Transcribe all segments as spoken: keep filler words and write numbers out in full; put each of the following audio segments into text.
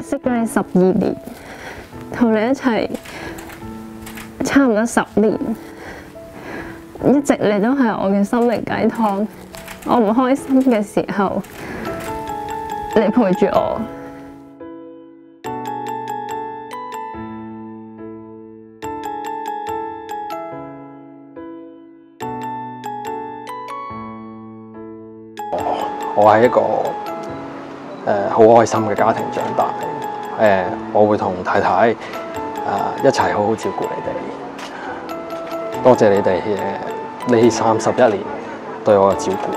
識咗你十二年，同你一齊差唔多十年，一直你都係我嘅心靈雞湯。我唔開心嘅時候，你陪住我。 我係一個誒好開心嘅家庭長大，誒、呃、我會同太太誒、呃、一齊好好照顧你哋。多謝你哋誒呢三十一年對我嘅照顧。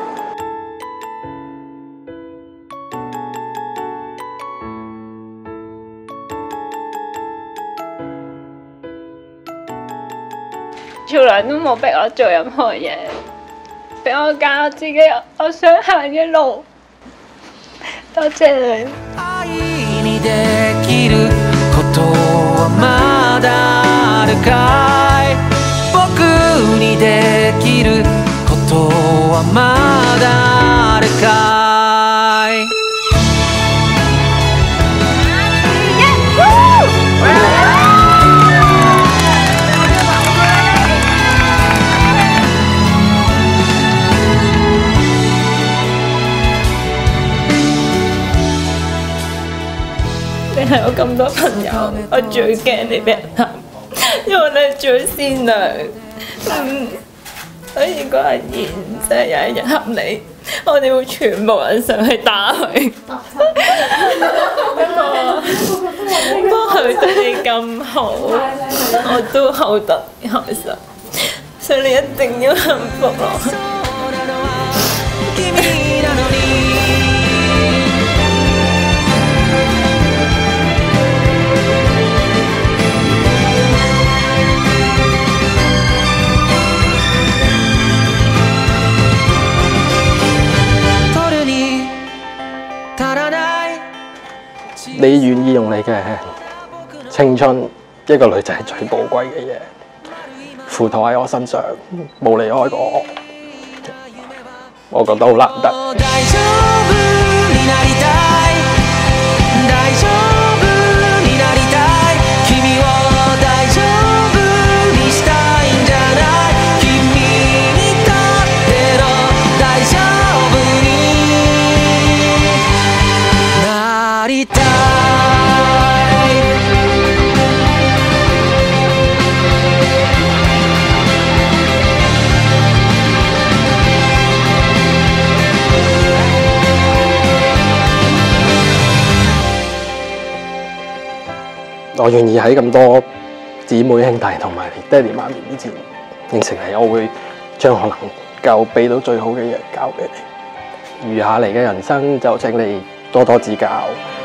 從來都冇逼我做任何嘢。俾我揀我自己我想行嘅路，多謝你。愛にできることはまだあるかい？僕にできることはまだあるかい？你係我咁多朋友，我最驚你俾人恰，因為你最善良。嗯，所以嗰阿賢真係有一日恰你，我哋會全部人上去打佢。不過不過佢對你咁好，我都好得開心，所以你一定要幸福咯。 你願意用你嘅青春，一個女仔最寶貴嘅嘢，付託喺我身上，冇離開過我，我覺得好難得。我願意喺咁多姊妹兄弟同埋爹哋媽咪面前應承你，我會將我能夠俾到最好嘅嘢交俾你。餘下嚟嘅人生就請你多多指教。